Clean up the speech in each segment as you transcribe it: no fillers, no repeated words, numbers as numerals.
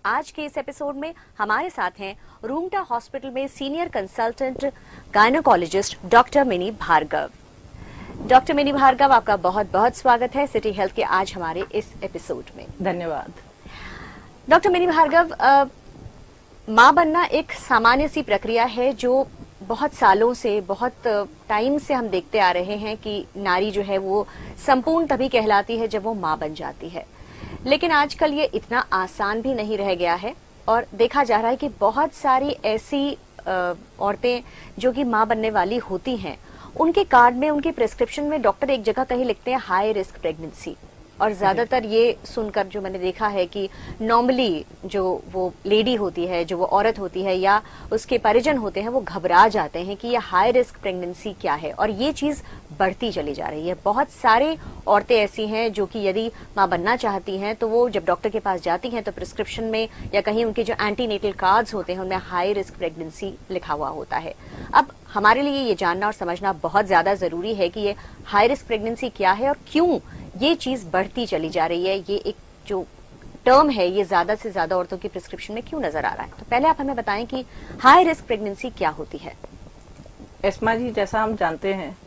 आज के इस एपिसोड में हमारे साथ हैं रूमटा हॉस्पिटल में senior consultant gynaecologist doctor Mini Bhargav. Doctor Mini Bhargav, आपका बहुत बहुत स्वागत है सिटी हेल्थ के आज हमारे इस एपिसोड में। धन्यवाद। डॉक्टर मिनी भार्गव, माँ बनना एक सामान्य सी प्रक्रिया है जो बहुत सालों से, बहुत टाइम से हम देखते आ रहे हैं कि नारी जो है वो संपूर्ण तभी कहलाती है जब वो माँ बन जाती है। लेकिन आजकल ये इतना आसान भी नहीं रह गया है और देखा जा रहा है कि बहुत सारी ऐसी औरतें जो कि माँ बनने वाली होती हैं, उनके कार्ड में, उनके प्रिस्क्रिप्शन में डॉक्टर एक जगह कहीं लिखते हैं हाई रिस्क प्रेगनेंसी। और ज्यादातर ये सुनकर जो मैंने देखा है कि नॉर्मली जो वो लेडी होती है, जो वो औरत होती है या उसके परिजन होते हैं, वो घबरा जाते हैं कि ये हाई रिस्क प्रेगनेंसी क्या है। और ये चीज बढ़ती चली जा रही है। बहुत सारे औरतें ऐसी हैं जो कि यदि माँ बनना चाहती हैं तो वो जब डॉक्टर के पास जाती हैं तो प्रिस्क्रिप्शन में या कहीं उनके जो एंटीनेटल कार्ड्स होते हैं उनमें हाई रिस्क प्रेगनेंसी लिखा हुआ होता है। अब हमारे लिए ये जानना और समझना बहुत ज्यादा जरूरी है कि ये हाई रिस्क प्रेगनेंसी क्या है और क्यों ये चीज बढ़ती चली जा रही है। ये एक जो टर्म है ये ज्यादा से ज्यादा औरतों की प्रिस्क्रिप्शन में क्यों नजर आ रहा है। तो पहले आप हमें बताएं कि हाई रिस्क प्रेगनेंसी क्या होती है। एस्मा जी, जैसा हम जानते हैं,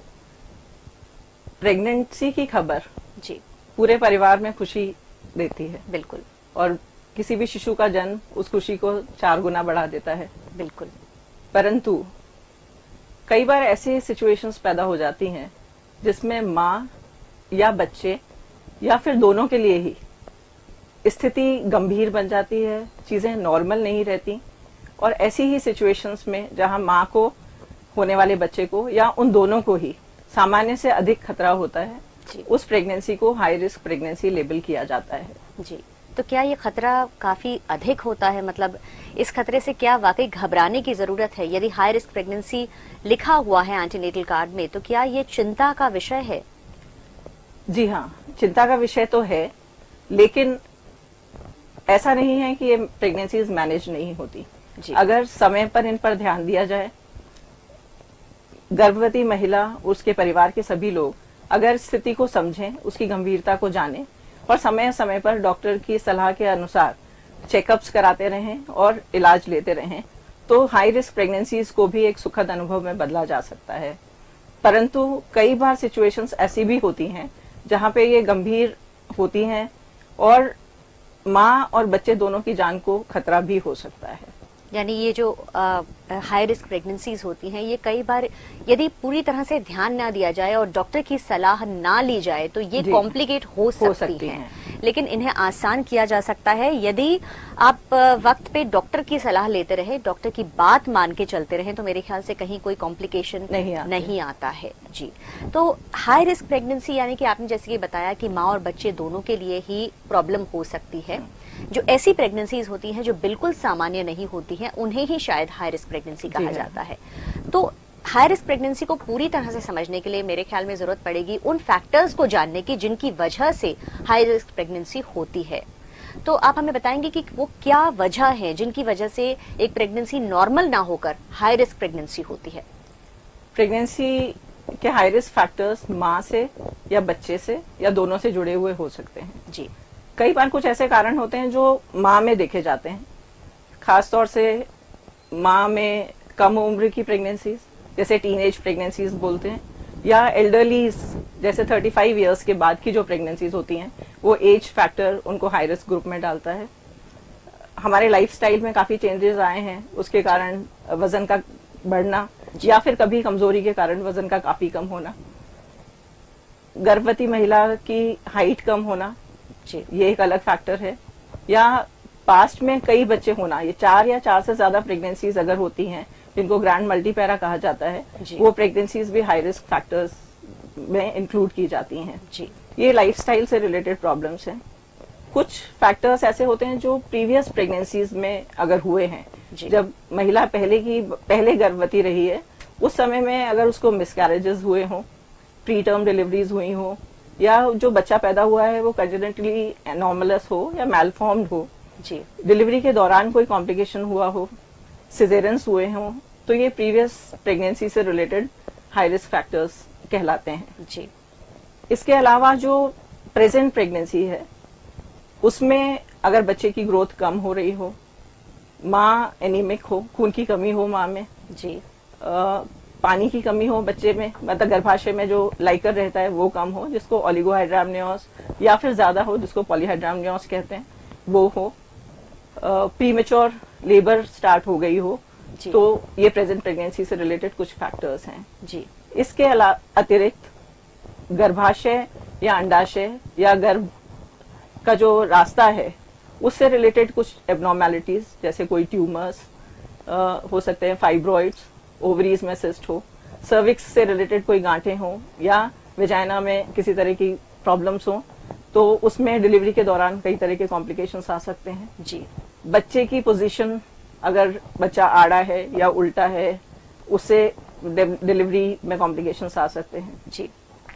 प्रेगनेंसी की खबर जी पूरे परिवार में खुशी देती है। बिल्कुल। और किसी भी शिशु का जन्म उस खुशी को 4 गुना बढ़ा देता है। बिल्कुल। परंतु कई बार ऐसी सिचुएशंस पैदा हो जाती हैं जिसमें माँ या बच्चे या फिर दोनों के लिए ही स्थिति गंभीर बन जाती है, चीजें नॉर्मल नहीं रहती। और ऐसी ही सिचुएशंस में जहां माँ को, होने वाले बच्चे को या उन दोनों को ही सामान्य से अधिक खतरा होता है, उस प्रेगनेंसी को हाई रिस्क प्रेगनेंसी लेबल किया जाता है। जी, तो क्या ये खतरा काफी अधिक होता है? मतलब इस खतरे से क्या वाकई घबराने की जरूरत है? यदि हाई रिस्क प्रेगनेंसी लिखा हुआ है एंटीनेटल कार्ड में तो क्या ये चिंता का विषय है? जी हाँ, चिंता का विषय तो है, लेकिन ऐसा नहीं है कि ये प्रेगनेंसीज मैनेज नहीं होती। अगर समय पर इन पर ध्यान दिया जाए, गर्भवती महिला, उसके परिवार के सभी लोग अगर स्थिति को समझें, उसकी गंभीरता को जानें और समय समय पर डॉक्टर की सलाह के अनुसार चेकअप्स कराते रहें और इलाज लेते रहें, तो हाई रिस्क प्रेगनेंसीज को भी एक सुखद अनुभव में बदला जा सकता है। परंतु कई बार सिचुएशंस ऐसी भी होती हैं जहां पे ये गंभीर होती हैं और माँ और बच्चे दोनों की जान को खतरा भी हो सकता है। यानी ये जो हाई रिस्क प्रेगनेंसीज होती हैं, ये कई बार यदि पूरी तरह से ध्यान ना दिया जाए और डॉक्टर की सलाह ना ली जाए तो ये कॉम्प्लिकेट हो सकती हैं। लेकिन इन्हें आसान किया जा सकता है यदि आप वक्त पे डॉक्टर की सलाह लेते रहे, डॉक्टर की बात मान के चलते रहे, तो मेरे ख्याल से कहीं कोई कॉम्प्लिकेशन नहीं आता है। जी, तो हाई रिस्क प्रेगनेंसी यानी कि आपने जैसे कि बताया कि माँ और बच्चे दोनों के लिए ही प्रॉब्लम हो सकती है। जो ऐसी प्रेगनेंसीज होती हैं जो बिल्कुल सामान्य नहीं होती हैं, उन्हें ही शायद हाई रिस्क प्रेगनेंसी कहा जाता है। तो हाई रिस्क प्रेगनेंसी को पूरी तरह से समझने के लिए मेरे ख्याल में जरूरत पड़ेगी उन फैक्टर्स को जानने की जिनकी वजह से हाई रिस्क प्रेगनेंसी होती है। तो आप हमें बताएंगे कि वो क्या वजह है जिनकी वजह से एक प्रेगनेंसी नॉर्मल ना होकर हाई रिस्क प्रेगनेंसी होती है। प्रेगनेंसी के हाई रिस्क फैक्टर्स माँ से या बच्चे से या दोनों से जुड़े हुए हो सकते हैं। जी, कई बार कुछ ऐसे कारण होते हैं जो माँ में देखे जाते हैं, खासतौर से माँ में कम उम्र की प्रेगनेंसीज, जैसे टीनेज प्रेगनेंसीज बोलते हैं, या एल्डरलीज जैसे 35 इयर्स के बाद की जो प्रेगनेंसीज होती हैं, वो एज फैक्टर उनको हाई रिस्क ग्रुप में डालता है। हमारे लाइफस्टाइल में काफी चेंजेस आए हैं, उसके कारण वजन का बढ़ना या फिर कभी कमजोरी के कारण वजन का काफी कम होना, गर्भवती महिला की हाइट कम होना, ये एक अलग फैक्टर है। या पास्ट में कई बच्चे होना, ये 4 या 4 से ज्यादा प्रेगनेंसीज अगर होती हैं जिनको ग्रैंड मल्टीपैरा कहा जाता है, वो प्रेगनेंसीज भी हाई रिस्क फैक्टर्स में इंक्लूड की जाती हैं। जी, ये लाइफस्टाइल से रिलेटेड प्रॉब्लम्स हैं। कुछ फैक्टर्स ऐसे होते हैं जो प्रीवियस प्रेगनेंसीज में अगर हुए हैं, जब महिला पहले गर्भवती रही है, उस समय में अगर उसको मिसकैरेजेस हुए हों, प्री टर्म डिलीवरीज हुई हों, या जो बच्चा पैदा हुआ है वो कंजेनिटली एनॉर्मलस हो या मैलफॉर्म्ड हो, जी, डिलीवरी के दौरान कोई कॉम्प्लिकेशन हुआ हो, सिजेरियंस हुए हों, तो ये प्रीवियस प्रेगनेंसी से रिलेटेड हाई रिस्क फैक्टर्स कहलाते हैं। जी, इसके अलावा जो प्रेजेंट प्रेगनेंसी है उसमें अगर बच्चे की ग्रोथ कम हो रही हो, माँ एनीमिक हो, खून की कमी हो माँ में जी, पानी की कमी हो बच्चे में, मतलब गर्भाशय में जो लाइकर रहता है वो कम हो, जिसको ओलिगोहाइड्रामनियोस, या फिर ज्यादा हो जिसको पॉलीहाइड्रामनियोस कहते हैं वो हो, प्रीमेच्योर लेबर स्टार्ट हो गई हो, तो ये प्रेजेंट प्रेगनेंसी से रिलेटेड कुछ फैक्टर्स हैं जी। इसके अतिरिक्त गर्भाशय या अंडाशय या गर्भ का जो रास्ता है उससे रिलेटेड कुछ एबनॉर्मेलिटीज, जैसे कोई ट्यूमर्स हो सकते हैं, फाइब्रॉइड्स, ओवरीज में सिस्ट हो, सर्विक्स से रिलेटेड कोई गांठें हो, या वेजाइना में किसी तरह की प्रॉब्लम्स हो, तो उसमें डिलीवरी के दौरान कई तरह के कॉम्प्लिकेशंस आ सकते हैं जी। बच्चे की पोजीशन, अगर बच्चा आड़ा है या उल्टा है, उससे डिलीवरी में कॉम्प्लिकेशंस आ सकते हैं जी।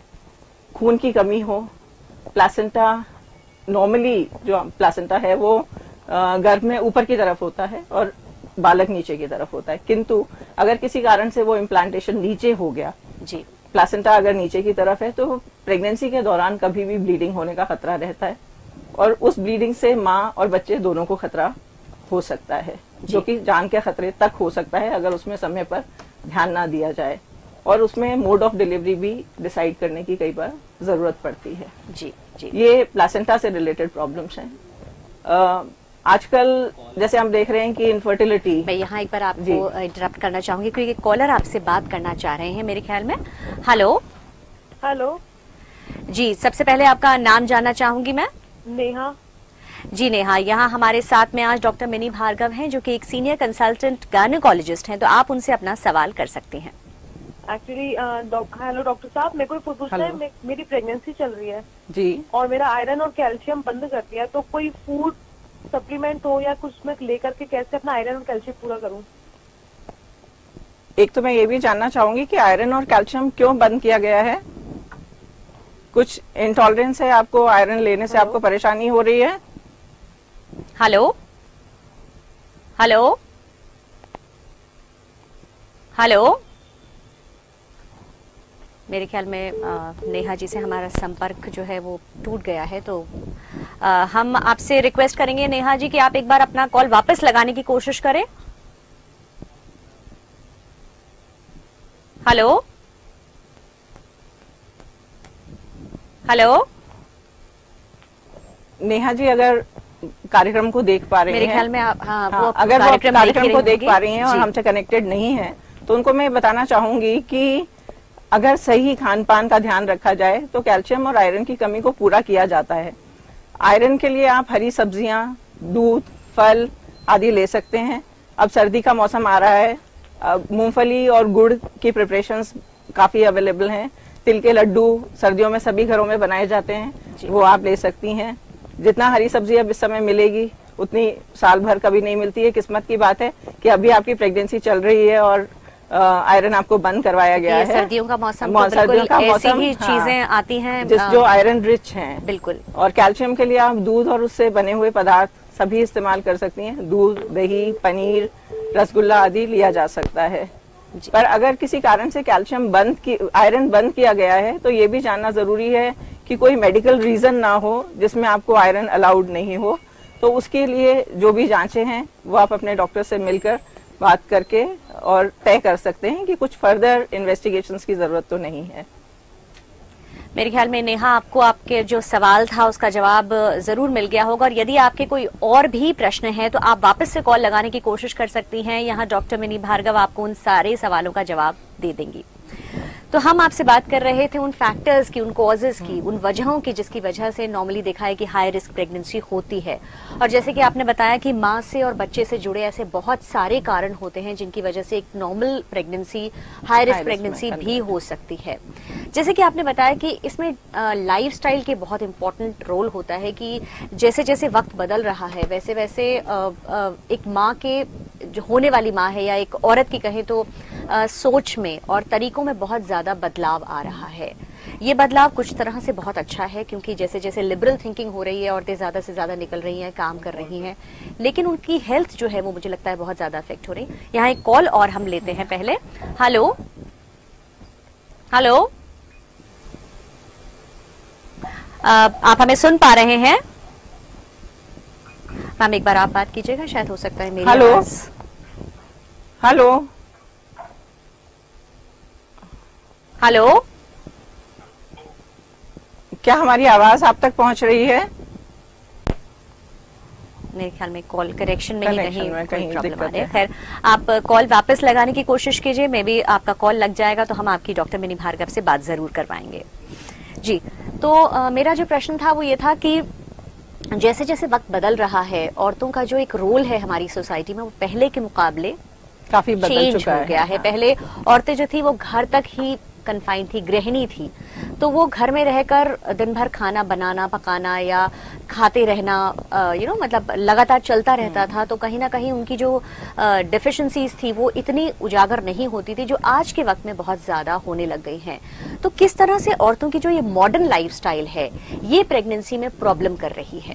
खून की कमी हो, प्लासेंटा, नॉर्मली जो प्लासेंटा है वो गर्भ में ऊपर की तरफ होता है और बालक नीचे की तरफ होता है, किंतु अगर किसी कारण से वो इम्प्लांटेशन नीचे हो गया जी, प्लासेंटा अगर नीचे की तरफ है, तो प्रेगनेंसी के दौरान कभी भी ब्लीडिंग होने का खतरा रहता है, और उस ब्लीडिंग से माँ और बच्चे दोनों को खतरा हो सकता है, जो कि जान के खतरे तक हो सकता है अगर उसमें समय पर ध्यान ना दिया जाए, और उसमें मोड ऑफ डिलीवरी भी डिसाइड करने की कई बार जरूरत पड़ती है। जी जी। ये प्लासेंटा से रिलेटेड प्रॉब्लम्स हैं। आजकल जैसे हम देख रहे हैं कि इनफर्टिलिटी, मैं यहाँ एक बार आपको इंटरप्ट करना चाहूंगी क्योंकि कॉलर आपसे बात करना चाह रहे हैं मेरे ख्याल में। हेलो हेलो जी, सबसे पहले आपका नाम जानना चाहूंगी मैं। नेहा। जी नेहा, यहाँ हमारे साथ में आज डॉक्टर मिनी भार्गव हैं जो कि एक सीनियर कंसल्टेंट गायनेकोलॉजिस्ट हैं, तो आप उनसे अपना सवाल कर सकती हैं। एक्चुअली हेलो डॉक्टर साहब, मेरे को पूछना है, मेरी प्रेगनेंसी चल रही है जी, और मेरा आयरन और कैल्शियम बंद कर दिया, तो कोई फूड सप्लीमेंट हो या कुछ में लेकर के कैसे अपना आयरन और कैल्शियम पूरा करूं? एक तो मैं ये भी जानना चाहूंगी कि आयरन और कैल्शियम क्यों बंद किया गया है? कुछ इंटॉलरेंस है आपको, आयरन लेने से आपको परेशानी हो रही है? हेलो हेलो हेलो, मेरे ख्याल में नेहा जी से हमारा संपर्क जो है वो टूट गया है, तो हम आपसे रिक्वेस्ट करेंगे नेहा जी कि आप एक बार अपना कॉल वापस लगाने की कोशिश करें। हेलो हेलो, नेहा जी अगर कार्यक्रम को देख पा रही हैं, मेरे ख्याल में वो अगर वो कार्यक्रम को देख पा रही हैं और जी। हमसे कनेक्टेड नहीं है, तो उनको मैं बताना चाहूंगी कि अगर सही खान पान का ध्यान रखा जाए तो कैल्शियम और आयरन की कमी को पूरा किया जाता है। आयरन के लिए आप हरी सब्जियां, दूध, फल आदि ले सकते हैं। अब सर्दी का मौसम आ रहा है, मूंगफली और गुड़ की प्रिपरेशंस काफी अवेलेबल हैं। तिल के लड्डू सर्दियों में सभी घरों में बनाए जाते हैं, वो आप ले सकती हैं। जितना हरी सब्जी अब इस समय मिलेगी उतनी साल भर कभी नहीं मिलती है। किस्मत की बात है कि अभी आपकी प्रेगनेंसी चल रही है और आयरन आपको बंद करवाया गया है। सर्दियों का मौसम, सर्दियों का मौसम, ऐसी ही चीजें आती हैं जो आयरन रिच हैं। बिल्कुल। और कैल्शियम के लिए आप दूध और उससे बने हुए पदार्थ सभी इस्तेमाल कर सकती हैं। दूध, दही, पनीर, रसगुल्ला आदि लिया जा सकता है। पर अगर किसी कारण से आयरन बंद किया गया है, तो ये भी जानना जरूरी है कि कोई मेडिकल रीजन ना हो जिसमें आपको आयरन अलाउड नहीं हो। तो उसके लिए जो भी जांचें हैं वो आप अपने डॉक्टर से मिलकर बात करके और तय कर सकते हैं कि कुछ फर्दर इन्वेस्टिगेशंस की जरूरत तो नहीं है। मेरे ख्याल में नेहा, आपको आपके जो सवाल था उसका जवाब जरूर मिल गया होगा, और यदि आपके कोई और भी प्रश्न है तो आप वापस से कॉल लगाने की कोशिश कर सकती हैं। यहाँ डॉक्टर मिनी भार्गव आपको उन सारे सवालों का जवाब दे देंगी। तो हम आपसे बात कर रहे थे उन फैक्टर्स की, उन कॉजेज की, उन वजहों की जिसकी वजह से नॉर्मली देखा है कि हाई रिस्क प्रेगनेंसी होती है। और जैसे कि आपने बताया कि माँ से और बच्चे से जुड़े ऐसे बहुत सारे कारण होते हैं जिनकी वजह से एक normal pregnancy high risk pregnancy भी हो सकती है। जैसे कि आपने बताया कि इसमें लाइफस्टाइल के बहुत इंपॉर्टेंट रोल होता है कि जैसे जैसे वक्त बदल रहा है वैसे वैसे एक माँ के जो होने वाली माँ है या एक औरत की कहें तो सोच में और तरीकों में बहुत ज्यादा बदलाव आ रहा है। ये बदलाव कुछ तरह से बहुत अच्छा है क्योंकि जैसे जैसे लिबरल थिंकिंग हो रही है, औरतें ज्यादा से ज्यादा निकल रही हैं, काम कर रही हैं, लेकिन उनकी हेल्थ जो है वो मुझे लगता है बहुत ज्यादा अफेक्ट हो रही है। यहाँ एक कॉल और हम लेते हैं पहले। हेलो हेलो, आप हमें सुन पा रहे हैं? मैम एक बार आप बात कीजिएगा, शायद हो सकता है मेरी हेलो आवाज। हेलो हेलो, क्या हमारी आवाज आप तक पहुंच रही है? मेरे ख्याल में कॉल कनेक्शन में ही कनेक्शन में कोई कहीं प्रॉब्लम आ दिक्कत रही है। है। खैर, आप कॉल वापस लगाने की कोशिश कीजिए, मे बी आपका कॉल लग जाएगा तो हम आपकी डॉक्टर मिनी भार्गव से बात जरूर करवाएंगे। जी, तो मेरा जो प्रश्न था वो ये था कि जैसे जैसे वक्त बदल रहा है, औरतों का जो एक रोल है हमारी सोसाइटी में वो पहले के मुकाबले काफी बदल चेंज चुका हो गया है। हाँ। पहले औरतें जो थी वो घर तक ही कन्फाइंड थी, गृहिणी थी, तो वो घर में रहकर दिन भर खाना बनाना पकाना या खाते रहना मतलब लगातार चलता रहता था। तो कहीं ना कहीं उनकी जो डेफिशिएंसीज थी वो इतनी उजागर नहीं होती थी जो आज के वक्त में बहुत ज्यादा होने लग गई हैं। तो किस तरह से औरतों की जो ये मॉडर्न लाइफस्टाइल है ये प्रेगनेंसी में प्रॉब्लम कर रही है?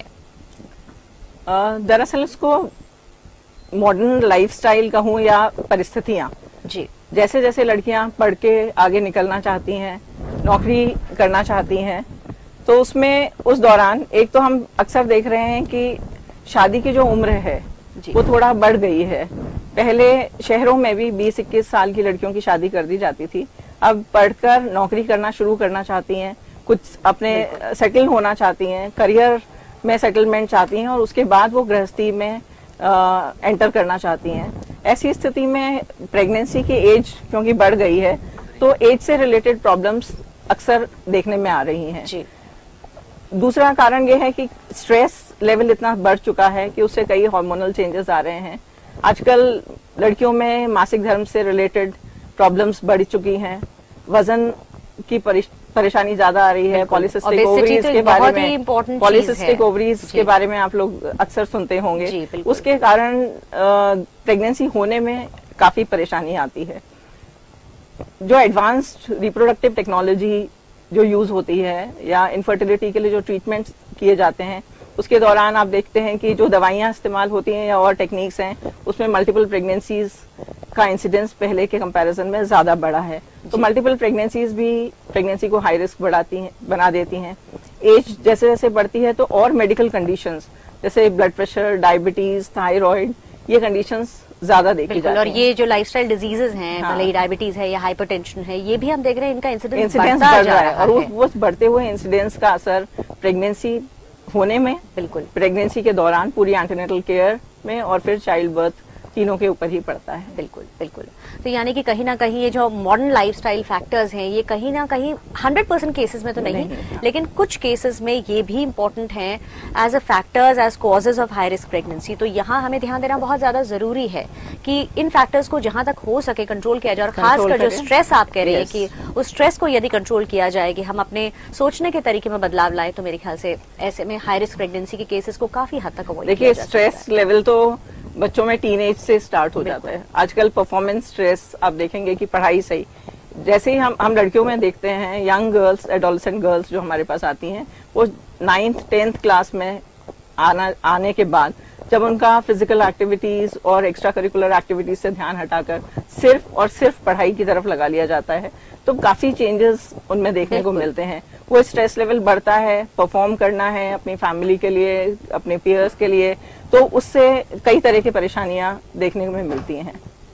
दरअसल उसको मॉडर्न लाइफस्टाइल कहूँ या परिस्थितियां, जी, जैसे जैसे लड़कियां पढ़ के आगे निकलना चाहती हैं, नौकरी करना चाहती हैं, तो उसमें उस दौरान एक तो हम अक्सर देख रहे हैं कि शादी की जो उम्र है वो थोड़ा बढ़ गई है। पहले शहरों में भी 20-21 साल की लड़कियों की शादी कर दी जाती थी। अब पढ़कर नौकरी करना शुरू करना चाहती हैं, कुछ अपने सेटल होना चाहती हैं, करियर में सेटलमेंट चाहती हैं और उसके बाद वो गृहस्थी में एंटर करना चाहती हैं। ऐसी स्थिति में प्रेगनेंसी की एज क्योंकि बढ़ गई है तो एज से रिलेटेड प्रॉब्लम्स अक्सर देखने में आ रही हैं। जी, दूसरा कारण ये है कि स्ट्रेस लेवल इतना बढ़ चुका है कि उससे कई हार्मोनल चेंजेस आ रहे हैं। आजकल लड़कियों में मासिक धर्म से रिलेटेड प्रॉब्लम्स बढ़ चुकी हैं, वजन की परेशानी ज्यादा आ रही है, पॉलिसिस्टिक ओवरीज के बारे में, पॉलिसिस्टिक ओवरीज के बारे में आप लोग अक्सर सुनते होंगे। उसके कारण प्रेगनेंसी होने में काफी परेशानी आती है। जो एडवांस्ड रिप्रोडक्टिव टेक्नोलॉजी जो यूज होती है या इनफर्टिलिटी के लिए जो ट्रीटमेंट्स किए जाते हैं उसके दौरान आप देखते हैं कि जो दवाइयां इस्तेमाल होती हैं या और टेक्निक्स हैं उसमें मल्टीपल प्रेगनेंसीज का इंसिडेंस पहले के कंपैरिजन में ज्यादा बढ़ा है। तो मल्टीपल प्रेगनेंसीज भी प्रेगनेंसी को हाई रिस्क बना देती हैं। एज जैसे जैसे बढ़ती है तो और मेडिकल कंडीशंस जैसे ब्लड प्रेशर, डायबिटीज, थायराइड, ये कंडीशंस ज्यादा देखी जाती हैं। और ये जो लाइफस्टाइल डिजीजेस हैं, भले ही डायबिटीज है या हाइपरटेंशन है, ये भी हम देख रहे हैं इनका इंसिडेंस बढ़ रहा है और उस बढ़ते हुए इंसिडेंस का असर प्रेगनेंसी होने में, बिल्कुल प्रेगनेंसी के दौरान पूरी एंटीनेटल केयर में और फिर चाइल्ड बर्थ तीनों के ऊपर ही पड़ता है। बिल्कुल बिल्कुल। तो यानी कि कहीं ना कहीं ये जो मॉडर्न लाइफस्टाइल फैक्टर्स हैं ये कहीं ना कहीं 100% केसेस में तो नहीं, लेकिन कुछ केसेस में ये भी इम्पोर्टेंट हैं as a factors, as causes of high risk pregnancy. तो यहाँ हमें ध्यान देना बहुत ज्यादा जरूरी है कि इन फैक्टर्स को जहां तक हो सके कंट्रोल किया जाए। और खासकर जो स्ट्रेस आप कह रहे हैं कि उस स्ट्रेस को यदि कंट्रोल किया जाए, कि हम अपने सोचने के तरीके में बदलाव लाए, तो मेरे ख्याल से ऐसे में हाई रिस्क प्रेगनेंसी के केसेस को काफी हद तक अवॉइड किया जा सकता है। देखिए, स्ट्रेस लेवल तो बच्चों में टीनेज से स्टार्ट हो जाता है। आजकल परफॉर्मेंस स्ट्रेस आप देखेंगे कि पढ़ाई सही, जैसे ही हम लड़कियों में देखते हैं, यंग गर्ल्स, एडोलेसेंट गर्ल्स जो हमारे पास आती हैं, वो 9th 10th क्लास में आने के बाद जब उनका फिजिकल एक्टिविटीज और एक्स्ट्रा करिकुलर एक्टिविटीज से ध्यान हटाकर सिर्फ और सिर्फ पढ़ाई की तरफ लगा लिया जाता है तो काफी चेंजेस उनमें देखने को मिलते हैं। वो स्ट्रेस लेवल बढ़ता है, परफॉर्म करना है अपनी फैमिली के लिए, अपने पीयर्स के लिए, तो उससे कई तरह की परेशानियां देखने में मिलती हैं।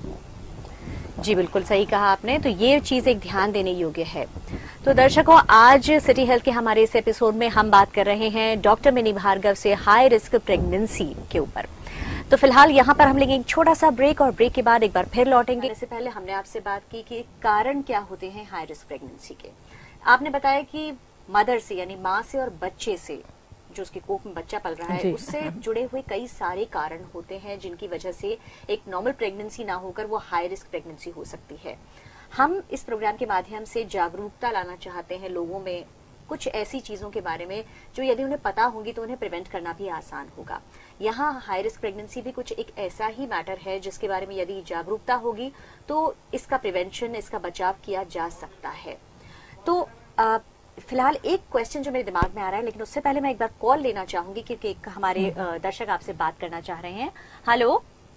जी बिल्कुल सही कहा आपने। तो ये चीज एक ध्यान देने योग्य है। तो दर्शकों, आज सिटी हेल्थ के हमारे इस एपिसोड में हम बात कर रहे हैं डॉक्टर मिनी भार्गव से हाई रिस्क प्रेगनेंसी के ऊपर। तो फिलहाल यहाँ पर हम लेंगे एक छोटा सा ब्रेक और ब्रेक के बाद एक बार फिर लौटेंगे। इससे पहले हमने आपसे बात की कि कारण क्या होते हैं हाई रिस्क प्रेगनेंसी के। आपने बताया कि मदर से यानी माँ से और बच्चे से, जो उसके कोख में बच्चा पल रहा है, उससे जुड़े हुए कई सारे कारण होते हैं जिनकी वजह से एक नॉर्मल प्रेगनेंसी ना होकर वो हाई रिस्क प्रेगनेंसी हो सकती है। हम इस प्रोग्राम के माध्यम से जागरूकता लाना चाहते हैं लोगों में कुछ ऐसी चीजों के बारे में जो यदि उन्हें पता होंगी तो उन्हें प्रिवेंट करना भी आसान होगा। यहाँ हाई रिस्क प्रेगनेंसी भी कुछ एक ऐसा ही मैटर है जिसके बारे में यदि जागरूकता होगी तो इसका प्रिवेंशन, इसका बचाव किया जा सकता है। तो फिलहाल एक क्वेश्चन जो मेरे दिमाग में आ रहा है, लेकिन उससे पहले मैं एक बार कॉल लेना चाहूंगी क्योंकि एक हमारे दर्शक आपसे बात करना चाह रहे हैं। हेलो।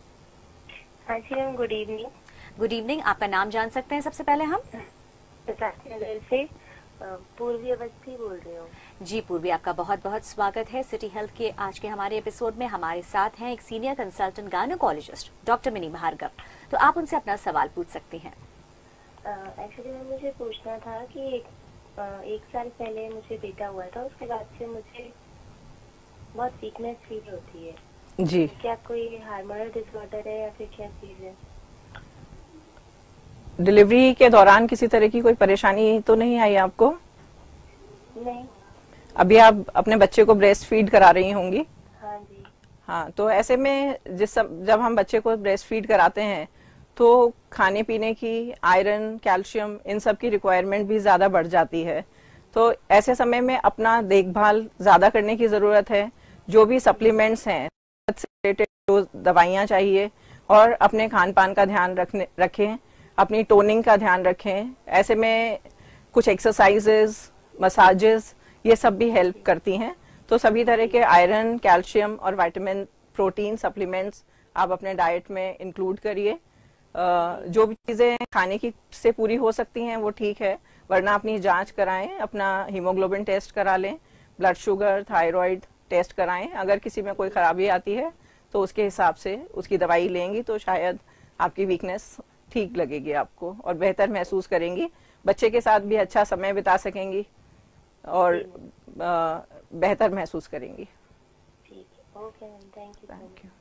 हाँ जी ma'am, good evening. Good evening. आपका नाम जान सकते हैं सबसे पहले हम? से पूर्वी अवस्थी बोल रही हूँ। जी पूर्वी, आपका बहुत बहुत स्वागत है सिटी हेल्थ के आज के हमारे एपिसोड में। हमारे साथ हैं एक senior consultant gynaecologist doctor Mini Bhargav. तो आप उनसे अपना सवाल पूछ सकती हैं। एक्चुअली मैम मुझे पूछना था कि एक साल पहले मुझे बेटा हुआ था, उसके बाद से मुझे बहुत वीकनेस फील होती है जी। क्या कोई हार्मोनल डिसऑर्डर है या फिर क्या चीज है? डिलीवरी के दौरान किसी तरह की कोई परेशानी तो नहीं आई आपको? नहीं। अभी आप अपने बच्चे को ब्रेस्ट फीड करा रही होंगी? हाँ जी। हाँ, तो ऐसे में जब हम बच्चे को ब्रेस्ट फीड कराते हैं तो खाने पीने की आयरन, कैल्शियम, इन सब की रिक्वायरमेंट भी ज्यादा बढ़ जाती है। तो ऐसे समय में अपना देखभाल ज्यादा करने की जरूरत है। जो भी सप्लीमेंट्स हैं से रिलेटेड जो दवाइयाँ चाहिए, और अपने खान पान का ध्यान रखें, अपनी टोनिंग का ध्यान रखें। ऐसे में कुछ एक्सरसाइजेस, मसाजेस, ये सब भी हेल्प करती हैं। तो सभी तरह के आयरन, कैल्शियम और विटामिन, प्रोटीन सप्लीमेंट्स आप अपने डाइट में इंक्लूड करिए। जो भी चीजें खाने की से पूरी हो सकती हैं वो ठीक है, वरना अपनी जांच कराएं, अपना हीमोग्लोबिन टेस्ट करा लें, ब्लड शुगर, थायराइड टेस्ट कराएं। अगर किसी में कोई खराबी आती है तो उसके हिसाब से उसकी दवाई लेंगी तो शायद आपकी वीकनेस ठीक लगेगी आपको और बेहतर महसूस करेंगी। बच्चे के साथ भी अच्छा समय बिता सकेंगी और बेहतर महसूस करेंगी। ठीक है, okay ma'am, thank you. Thank you.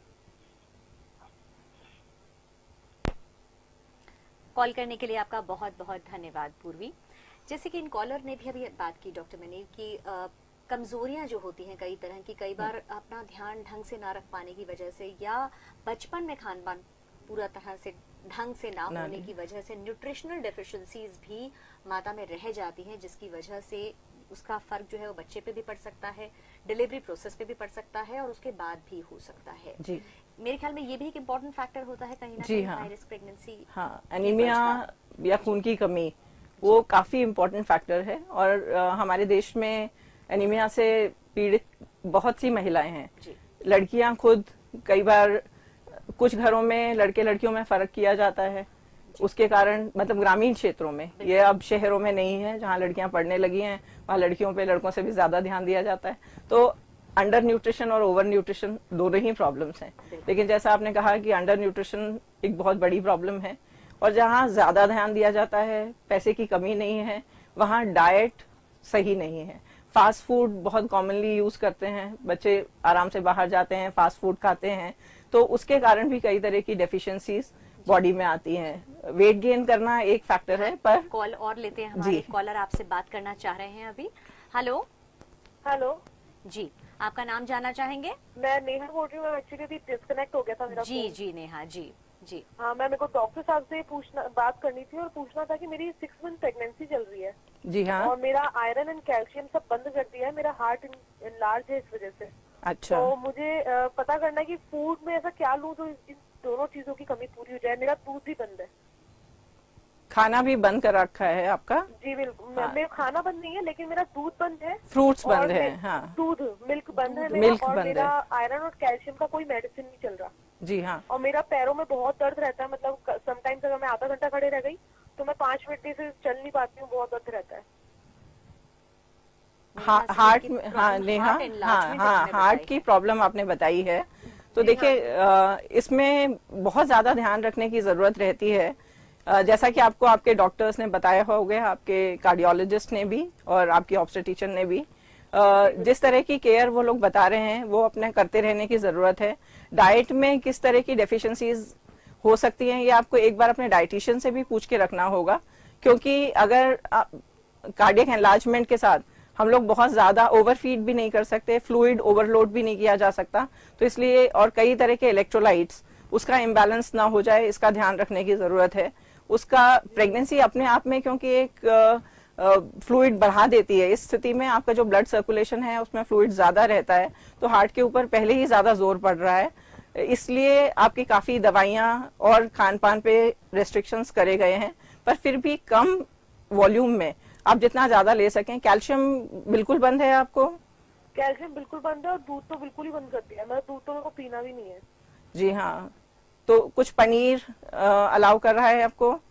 Call करने के लिए आपका बहुत बहुत धन्यवाद पूर्वी। जैसे कि इन कॉलर ने भी अभी बात की डॉक्टर मनीर की कमजोरियां जो होती हैं कई तरह की, कई बार अपना ध्यान ढंग से ना रख पाने की वजह से या बचपन में खान पान पूरा तरह से ढंग से ना होने की वजह से न्यूट्रिशनल डेफिशिएंसीज भी माता में रह जाती हैं, जिसकी वजह से उसका फर्क जो है वो बच्चे पे भी पड़ सकता है, डिलीवरी प्रोसेस पे भी पड़ सकता है और उसके बाद भी हो सकता है। जी, मेरे ख्याल में ये भी एक इम्पोर्टेंट फैक्टर होता है कहीं ना जी कहीं हाँ, हाई रिस्क प्रेगनेंसी। हाँ, एनीमिया या खून की कमी वो काफी इम्पोर्टेंट फैक्टर है। और हमारे देश में एनीमिया से पीड़ित बहुत सी महिलाएं हैं। लड़कियां खुद, कई बार कुछ घरों में लड़के लड़कियों में फर्क किया जाता है, उसके कारण मतलब ग्रामीण क्षेत्रों में, ये अब शहरों में नहीं है। जहाँ लड़कियां पढ़ने लगी हैं वहाँ लड़कियों पे लड़कों से भी ज्यादा ध्यान दिया जाता है। तो अंडर न्यूट्रिशन और ओवर न्यूट्रिशन दोनों ही प्रॉब्लम्स हैं। लेकिन जैसा आपने कहा कि अंडर न्यूट्रिशन एक बहुत बड़ी प्रॉब्लम है, और जहाँ ज्यादा ध्यान दिया जाता है, पैसे की कमी नहीं है, वहाँ डाइट सही नहीं है। फास्ट फूड बहुत कॉमनली यूज करते हैं, बच्चे आराम से बाहर जाते हैं, फास्ट फूड खाते हैं, तो उसके कारण भी कई तरह की डेफिशिएंसीज बॉडी में आती हैं। वेट गेन करना एक फैक्टर है। पर कॉल और लेते हैं, हमारे कॉलर आपसे बात करना चाह रहे हैं अभी। हेलो। हेलो जी, आपका नाम जानना चाहेंगे? मैं नेहा बोल रही हूँ। एक्चुअली अभी डिस्कनेक्ट हो गया था मेरा जी फोन। जी नेहा जी जी। हाँ, मैं मेरे को डॉक्टर साहब से बात करनी थी और पूछना था कि मेरी 6 मंथ प्रेगनेंसी चल रही है। जी हाँ। और मेरा आयरन एंड कैल्शियम सब बंद कर दिया है, मेरा हार्ट इनलार्ज है इस वजह से। अच्छा। तो मुझे पता करना है कि फूड में ऐसा क्या लूं जो इन दोनों चीजों की कमी पूरी हो जाए। मेरा दूध भी बंद है। खाना भी बंद कर रखा है आपका? जी बिल्कुल। मेरा खाना बंद नहीं है, लेकिन मेरा दूध बंद है, फ्रूट्स बंद है। हाँ, दूध मिल्क बंद है मेरा, मिल्क और बंद मेरा है। आयरन और कैल्शियम का कोई मेडिसिन नहीं चल रहा। जी हाँ। और मेरा पैरों में बहुत दर्द रहता है, मतलब समटाइम्स अगर मैं आधा घंटा खड़े रह गई तो मैं 5 मिनट से चल नहीं पाती हूँ, बहुत दर्द रहता है। हार्ट में, हाँ नेहा, हाँ हार्ट की प्रॉब्लम आपने बताई है। तो देखिए, इसमें बहुत ज्यादा ध्यान रखने की जरूरत रहती है। जैसा कि आपको आपके डॉक्टर्स ने बताया होगा, आपके कार्डियोलॉजिस्ट ने भी और आपकी ऑब्स्टेट्रिशियन ने भी, जिस तरह की केयर वो लोग बता रहे हैं वो अपने करते रहने की जरूरत है। डाइट में किस तरह की डेफिशिएंसीज हो सकती हैं ये आपको एक बार अपने डाइटिशियन से भी पूछ के रखना होगा, क्योंकि अगर कार्डियक एनलार्जमेंट के साथ हम लोग बहुत ज्यादा ओवरफीड भी नहीं कर सकते, फ्लूइड ओवरलोड भी नहीं किया जा सकता, तो इसलिए, और कई तरह के इलेक्ट्रोलाइट्स, उसका इम्बैलेंस ना हो जाए इसका ध्यान रखने की जरूरत है। उसका प्रेगनेंसी अपने आप में क्योंकि एक फ्लूइड बढ़ा देती है, इस स्थिति में आपका जो ब्लड सर्कुलेशन है उसमें फ्लूइड ज्यादा रहता है, तो हार्ट के ऊपर पहले ही ज्यादा जोर पड़ रहा है, इसलिए आपकी काफी दवाइयां और खान पान पे रेस्ट्रिक्शंस करे गए हैं। पर फिर भी कम वॉल्यूम में आप जितना ज्यादा ले सकें। कैल्शियम बिल्कुल बंद है आपको? कैल्शियम बिल्कुल बंद है, और दूध तो बिल्कुल ही बंद कर दिया। मैं दूध तो मेरे को पीना भी नहीं है। जी हाँ। तो कुछ पनीर अलाउ कर रहा है आपको?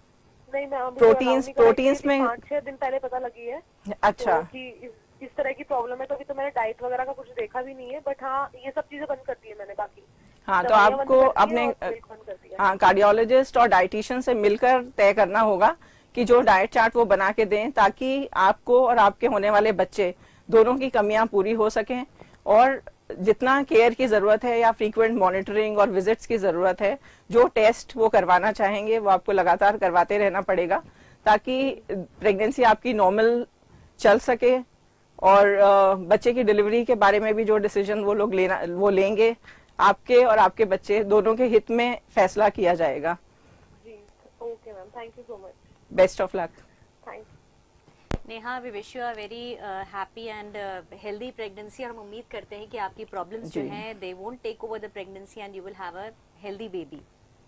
नहीं मैं प्रोटीन्स में 5-6 दिन पहले पता लगी है। अच्छा, तो कि इस तरह की प्रॉब्लम है, तो अभी तो मैंने डाइट वगैरह का कुछ देखा भी नहीं है, बट हाँ ये सब चीजें बंद कर दी है मैंने। बाकी हाँ तो दवाइयाँ बंद आपको कर दी है अपने और मिल्क बंद कर दिया। हाँ कार्डियोलॉजिस्ट और डाइटिशियन से मिलकर तय करना होगा कि जो डाइट चार्ट वो बना के दें, ताकि आपको और आपके होने वाले बच्चे दोनों की कमियां पूरी हो सकें। और जितना केयर की जरूरत है या फ्रीक्वेंट मॉनिटरिंग और विजिट्स की जरूरत है, जो टेस्ट वो करवाना चाहेंगे वो आपको लगातार करवाते रहना पड़ेगा, ताकि प्रेगनेंसी आपकी नॉर्मल चल सके। और बच्चे की डिलीवरी के बारे में भी जो डिसीजन वो लोग वो लेंगे, आपके और आपके बच्चे दोनों के हित में फैसला किया जाएगा। जी okay ma'am, thank you so much. Best of luck. Thank you. Neha, we wish you a very happy and healthy pregnancy, और हम उम्मीद करते हैं कि आपकी प्रॉब्लम्स जो हैं they won't take over the pregnancy and you will have a healthy baby.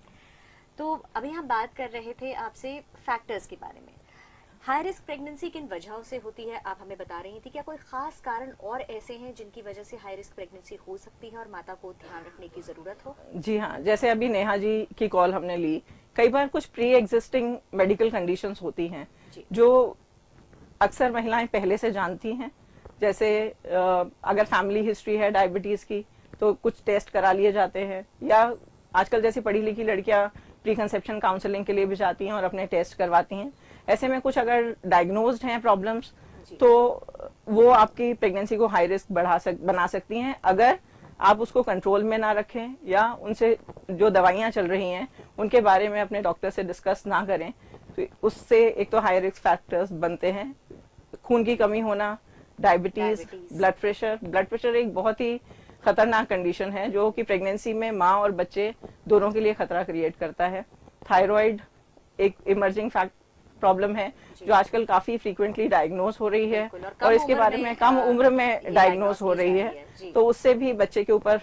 तो अभी हम बात कर रहे थे आपसे फैक्टर्स के बारे में। हाई रिस्क प्रेगनेंसी किन वजहों से होती है आप हमें बता रही थी। क्या कोई खास कारण और ऐसे हैं जिनकी वजह से हाई रिस्क प्रेगनेंसी हो सकती है और माता को ध्यान रखने की जरूरत हो? जी हाँ, जैसे अभी नेहा जी की कॉल हमने ली, कई बार कुछ प्री एग्जिस्टिंग मेडिकल कंडीशंस होती हैं जो अक्सर महिलाएं पहले से जानती हैं। जैसे अगर फैमिली हिस्ट्री है डायबिटीज की तो कुछ टेस्ट करा लिए जाते हैं, या आजकल जैसी पढ़ी लिखी लड़कियां प्री कंसेप्शन काउंसलिंग के लिए भी जाती हैं और अपने टेस्ट करवाती हैं। ऐसे में कुछ अगर डायग्नोज्ड हैं प्रॉब्लम्स तो वो आपकी प्रेगनेंसी को हाई रिस्क बना सकती हैं, अगर आप उसको कंट्रोल में ना रखें या उनसे जो दवाइयां चल रही हैं उनके बारे में अपने डॉक्टर से डिस्कस ना करें। तो उससे एक तो हाई रिस्क फैक्टर्स बनते हैं, खून की कमी होना, डायबिटीज, ब्लड प्रेशर एक बहुत ही खतरनाक कंडीशन है जो कि प्रेगनेंसी में माँ और बच्चे दोनों के लिए खतरा क्रिएट करता है। थायराइड एक इमर्जिंग प्रॉब्लम है जो आजकल काफी फ्रीक्वेंटली डायग्नोज हो रही है और इसके बारे में कम उम्र में डायग्नोज हो रही है, तो उससे भी बच्चे के ऊपर